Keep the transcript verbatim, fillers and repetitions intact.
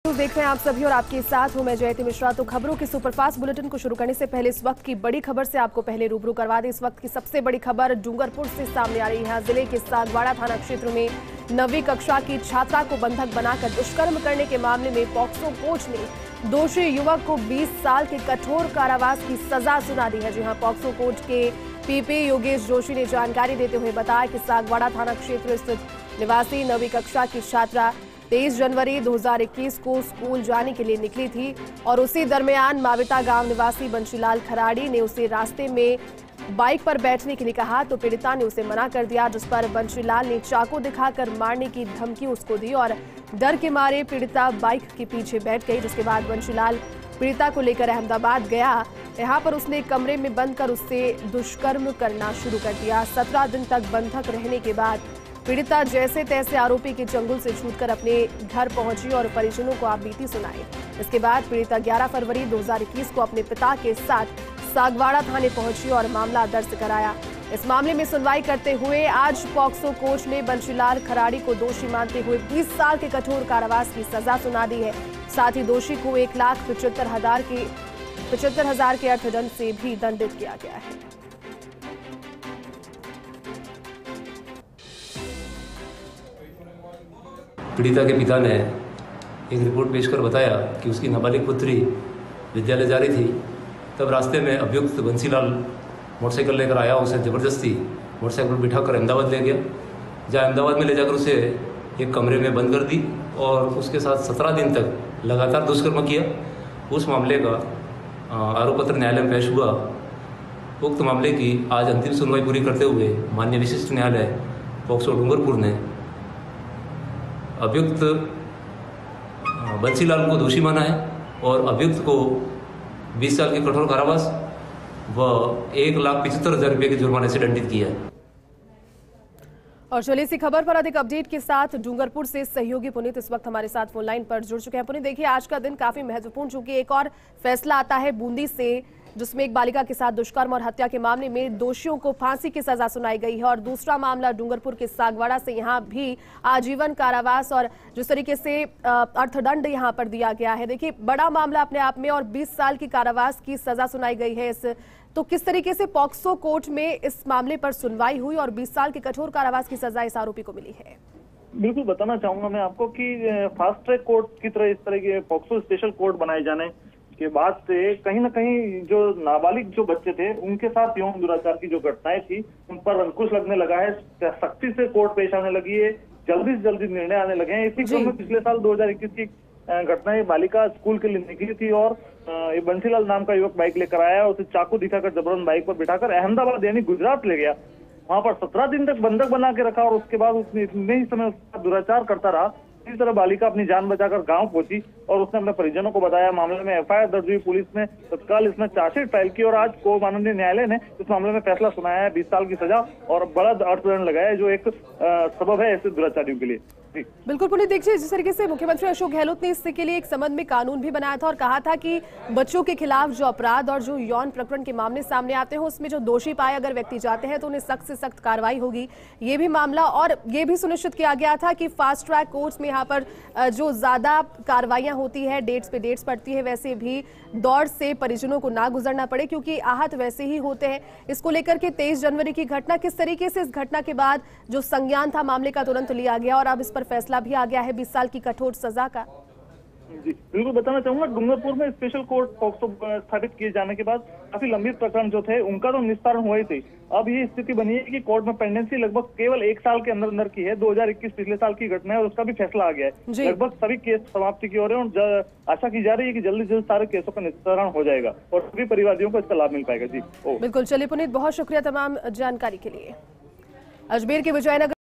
देख रहे हैं आप सभी और आपके साथ हूं मैं जयती मिश्रा। तो खबरों के सुपरफास्ट बुलेटिन को शुरू करने से पहले इस वक्त की बड़ी खबर से आपको पहले रूबरू करवा दें। इस वक्त की सबसे बड़ी खबर डूंगरपुर से सामने आ रही है। जिले के सागवाड़ा थाना क्षेत्र में नवीं कक्षा की छात्रा को बंधक बनाकर दुष्कर्म करने के मामले में पॉक्सो कोर्ट ने दोषी युवक को बीस साल के कठोर कारावास की सजा सुना दी है। जी हां, पॉक्सो कोर्ट के पीपी योगेश जोशी ने जानकारी देते हुए बताया कि सागवाड़ा थाना क्षेत्र स्थित निवासी नवीं कक्षा की छात्रा तेईस जनवरी दो हज़ार इक्कीस को स्कूल जाने के लिए निकली थी और उसी दरमियान माविता गांव निवासी बंशीलाल खराड़ी ने उसे रास्ते में बाइक पर बैठने के लिए कहा तो पीड़िता ने उसे मना कर दिया, जिस पर बंशीलाल ने चाकू दिखाकर मारने की धमकी उसको दी और डर के मारे पीड़िता बाइक के पीछे बैठ गई। जिसके बाद बंशीलाल पीड़िता को लेकर अहमदाबाद गया। यहाँ पर उसने कमरे में बंद कर उससे दुष्कर्म करना शुरू कर दिया। सत्रह दिन तक बंधक रहने के बाद पीड़िता जैसे तैसे आरोपी के चंगुल से छूटकर अपने घर पहुंची और परिजनों को आपबीती सुनाई। इसके बाद पीड़िता ग्यारह फरवरी दो हज़ार इक्कीस को अपने पिता के साथ सागवाड़ा थाने पहुंची और मामला दर्ज कराया। इस मामले में सुनवाई करते हुए आज पॉक्सो कोर्ट ने बंशीलाल खराड़ी को दोषी मानते हुए बीस साल के कठोर कारावास की सजा सुना दी है। साथ ही दोषी को एक लाख पचहत्तर हजार के पचहत्तर हजार के अर्थदंड से भी दंडित किया गया है। पीड़िता के पिता ने एक रिपोर्ट पेश कर बताया कि उसकी नाबालिग पुत्री विद्यालय जा रही थी, तब रास्ते में अभियुक्त बंसीलाल मोटरसाइकिल लेकर आया। उसे ज़बरदस्ती मोटरसाइकिल पर बिठाकर अहमदाबाद ले गया, जहाँ अहमदाबाद में ले जाकर उसे एक कमरे में बंद कर दी और उसके साथ सत्रह दिन तक लगातार दुष्कर्म किया। उस मामले का आरोप पत्र न्यायालय में पेश हुआ। उक्त मामले की आज अंतिम सुनवाई पूरी करते हुए माननीय विशिष्ट न्यायालय पॉक्सो डूंगरपुर ने अभियुक्त बंसीलाल को दोषी माना है और अभियुक्त को बीस साल के कठोर कारावास व एक लाख पचहत्तर हजार रुपये के जुर्माने से दंडित किया है। और चलिए इसी खबर पर अधिक अपडेट के साथ डूंगरपुर से सहयोगी पुनीत इस वक्त हमारे साथ फोन लाइन पर जुड़ चुके हैं। पुनीत, देखिए आज का दिन काफी महत्वपूर्ण, चूंकि एक और फैसला आता है बूंदी से, जिसमें एक बालिका के साथ दुष्कर्म और हत्या के मामले में दोषियों को फांसी की सजा सुनाई गई है और दूसरा मामला डूंगरपुर के सागवाड़ा से यहां भी आजीवन कारावास और जिस तरीके से अर्थदंड यहां पर दिया गया है। देखिए बड़ा मामला अपने आप में और बीस साल की कारावास की सजा सुनाई गई है। इस तो किस तरीके से पॉक्सो कोर्ट में इस मामले पर सुनवाई हुई और बीस साल के कठोर कारावास की सजा इस आरोपी को मिली है? बिल्कुल बताना चाहूंगा मैं आपको कि फास्ट ट्रैक कोर्ट की तरह इस तरह के पॉक्सो स्पेशल कोर्ट बनाए जाने के बाद से कहीं ना कहीं जो नाबालिग जो बच्चे थे उनके साथ यौन दुराचार की जो घटनाएं थी उन पर अंकुश लगने लगा है। सख्ती से कोर्ट पेश आने लगी है, जल्दी से जल्दी निर्णय आने लगे हैं। इसी क्रम में पिछले साल दो हज़ार इक्कीस की घटना, बालिका स्कूल के लिए निकली थी और ये बंसीलाल नाम का युवक बाइक लेकर आया, उसे चाकू दिखाकर जबरन बाइक पर बिठाकर अहमदाबाद यानी गुजरात ले गया। वहां पर सत्रह दिन तक बंधक बना के रखा और उसके बाद उसने इतने ही समय उसका दुराचार करता रहा। इसी तरह बालिका अपनी जान बचाकर गांव पहुंची और उसने अपने परिजनों को बताया। मामले में एफ आई आर दर्ज हुई, पुलिस ने तत्काल इसमें चार्जशीट फाइल की और आज को माननीय न्यायालय ने इस मामले में फैसला सुनाया है, बीस साल की सजा और बड़ा अर्थदंड लगाया है, जो एक सबब है ऐसे दुराचारियों के लिए। बिल्कुल पुनीत, देखिए जिस तरीके से मुख्यमंत्री अशोक गहलोत ने इसके लिए एक संबंध में कानून भी बनाया था और कहा था कि बच्चों के खिलाफ जो अपराध और जो यौन प्रकरण के मामले सामने आते हैं उसमें जो दोषी पाए अगर व्यक्ति जाते हैं तो उन्हें सख्त से सख्त कार्रवाई होगी। ये भी मामला और ये भी सुनिश्चित किया गया था कि फास्ट ट्रैक कोर्ट्स में यहाँ पर जो ज्यादा कार्रवाइयां होती है, डेट्स पे डेट्स पड़ती है, वैसे भी दौड़ से परिजनों को ना गुजरना पड़े क्योंकि आहत वैसे ही होते हैं। इसको लेकर के तेईस जनवरी की घटना, किस तरीके से इस घटना के बाद जो संज्ञान था मामले का तुरंत लिया गया और अब इस पर फैसला भी आ गया है बीस साल की कठोर सजा का? जी बिल्कुल बताना चाहूंगा, डूंगरपुर में स्पेशल कोर्ट पॉक्सो स्थापित किए जाने के बाद काफी लंबित प्रकरण जो थे उनका तो निस्तारण हुए थे। अब ये स्थिति बनी है कि कोर्ट में पेंडेंसी लगभग केवल एक साल के अंदर अंदर की है। दो हज़ार इक्कीस पिछले साल की घटना है और उसका भी फैसला आ गया है। लगभग सभी केस समाप्ति की ओर है और आशा की जा रही है कि जल्दी से जल्द सारे केसों का निस्तारण हो जाएगा और सभी परिवादियों को इसका लाभ मिल पाएगा। जी बिल्कुल, चलिए पुनीत, बहुत शुक्रिया तमाम जानकारी के लिए। अजमेर के विजयनगर